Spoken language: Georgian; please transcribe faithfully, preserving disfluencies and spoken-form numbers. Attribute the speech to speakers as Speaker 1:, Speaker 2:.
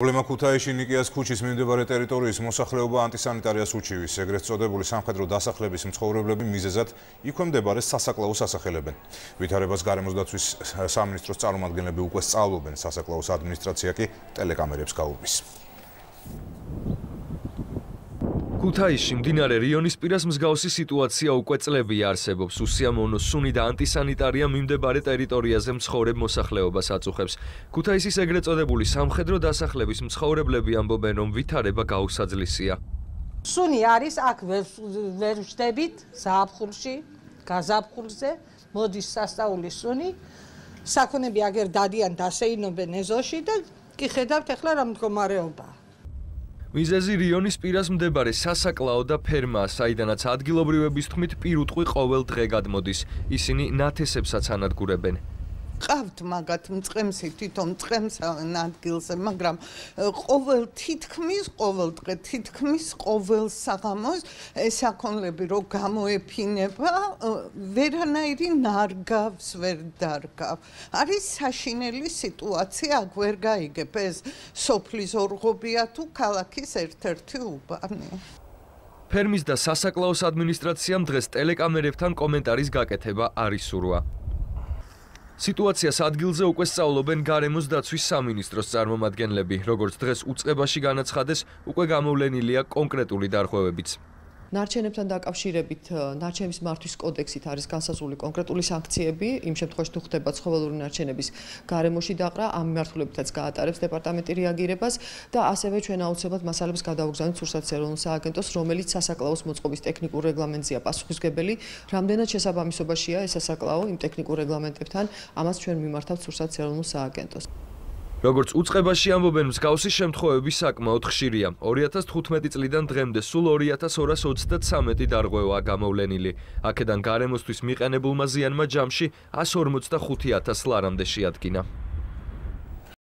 Speaker 1: პრობლემა ქუთაისში ნიკიას ქუჩის მიმდებარე ტერიტორიის მოსახლეობა ანტისანიტარიას უჩივის, ეგრეთ წოდებული სამხედრო დასახლების მცხოვრებლები მიზეზად იქვე მდებარე სასაკლაოს ასახელებენ. ვითარებას გარემოს დაცვის სამინისტროს წარმომადგენლები უკვე სწავლობენ, სასაკლაოს ადმინისტრაცია კი ტელეკამერებს გაურბის.
Speaker 2: ქუთაისში მდინარე რიონის პირას მსგავსი სიტუაცია უკვე წლებია არსებობს. უსიამოვნო სუნი და ანტისანიტარია მიმდებარე ტერიტორიაზე მცხოვრებ მოსახლეობას აწუხებს. ქუთაისის ეგრეთ წოდებული სამხედრო დასახლების მცხოვრებლები ამბობენ, რომ ვითარება გაუსაძლისია.
Speaker 3: სუნი არის აქ ვერ ვждებით ზაფხულში, გაზაფხულზე, მოდის სასწაულის სუნი. საქონები აგერ დადიან დასეინობენ ეზოში და კი ხედავთ ახლა რა მდგომარეობაა.
Speaker 2: მიზეზი რიონის პირას მდებარე სასაკლაო და ფერმაა, საიდანაც ადგილობრივების თქმით პირუტყვი ყოველ დღე გადმოდის. ისინი ნათესებსაც ანადგურებენ.
Speaker 4: ყავთ მაგათ მწყემსი თვითონ მწყემსავენ ადგილზე, მაგრამ ყოველ თითქმის ყოველ დღე თითქმის ყოველ საღამოს საქონლები რო გამოეფინება, ვერანაირი ნარგავს ვერ დარგავ. არის საშინელი სიტუაცია, აქ ვერ გაიგებ, ეს სოფლის ორღობია თუ ქალაქის ერთ-ერთი უბანი.
Speaker 2: ფერმის და სასაკლაოს ადმინისტრაციამ დღეს ტელეკამერებთან კომენტარის გაკეთება არ ისურვა. სიტუაციას ადგილზე უკვე სწავლობენ გარემოს დაცვის სამინისტროს წარმომადგენლები, როგორც დღეს უწყებაში განაცხადეს, უკვე გამოვლენილია კონკრეტული დარღვევებიც.
Speaker 5: ნარჩენებთან დაკავშირებით ნარჩენების მართვის კოდექსით არის განსაზღვრული კონკრეტული სანქციები, იმ შემთხვევაში თუ ხდება ცხოველური ნარჩენების გარემოში დაყრა, ამ მიმართულებითაც გაატარებს დეპარტამენტი რეაგირებას და ასევე ჩვენ აუცილებლად მასალებს გადავაგზავნით სურსათის ეროვნულ სააგენტოს, რომელიც სასაკლაოს მოწყობის ტექნიკურ რეგლამენტზეა პასუხისმგებელი. რამდენად შესაბამისობაშია ეს სასაკლაო იმ ტექნიკურ რეგლამენტებთან, ამას ჩვენ მიმართავთ სურსათის ეროვნულ სააგენტოს.
Speaker 2: როგორც უწყებაში ამბობენ, მსგავსი შემთხვევები საკმაოდ ხშირია. ორი ათას თხუთმეტი წლიდან დღემდე სულ ორი ათას ორას ოცდათსამეტი დარღვევაა გამოვლენილი. აქედან გარემოსთვის მიყენებულმა ზიანმა ჯამში ასორმოცდახუთი ათას ლარამდე შეადგინა.